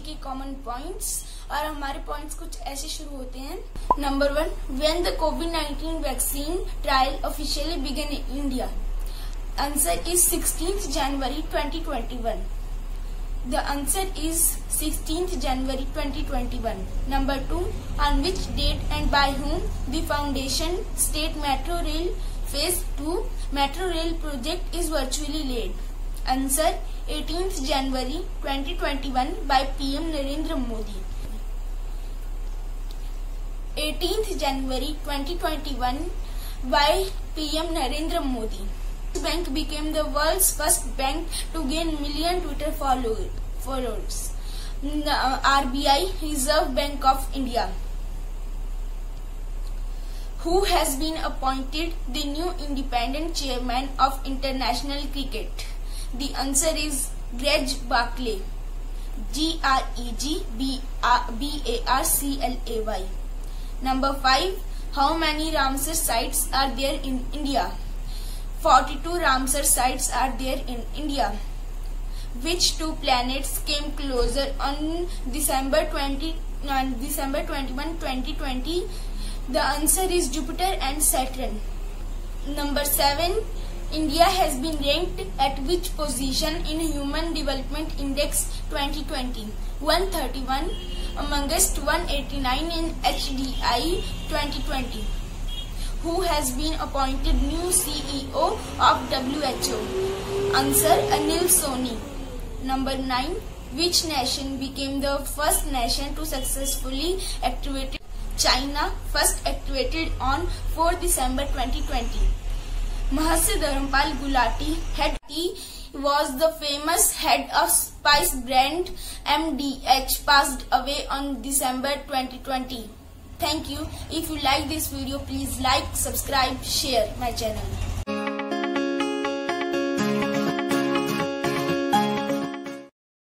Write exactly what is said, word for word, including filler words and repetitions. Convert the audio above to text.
के common points, और हमारे पॉइंट्स कुछ ऐसे शुरू होते हैं। Number one, when the covid nineteen vaccine trial officially began in India? Answer is sixteenth January twenty twenty one. The answer is sixteenth January twenty twenty-one. Number two, on which date and by whom the Foundation State Metro Rail Phase two Metro Rail project is virtually laid? Answer, eighteenth January twenty twenty-one by P M Narendra Modi. eighteenth January twenty twenty-one by P M Narendra Modi. Bank became the world's first bank to gain million Twitter followers. R B I, Reserve Bank of India. Who has been appointed the new independent chairman of international cricket? The answer is Greg Barclay. G R E G B A R C L A Y. Number five, how many Ramsar sites are there in India? forty-two Ramsar sites are there in India. Which two planets came closer on December twenty-first, December twenty-first, twenty twenty? The answer is Jupiter and Saturn. Number seven, India has been ranked at which position in Human Development Index twenty twenty? one thirty-one amongst one eighty-nine in H D I twenty twenty. Who has been appointed new C E O of W H O? Answer, Anil Soni. Number nine, which nation became the first nation to successfully activate? China first activated on fourth December twenty twenty. Mahasi Dharampal Gulati head was the famous head of spice brand M D H, passed away on December twenty twenty. Thank you. If you like this video, please like, subscribe, share my channel.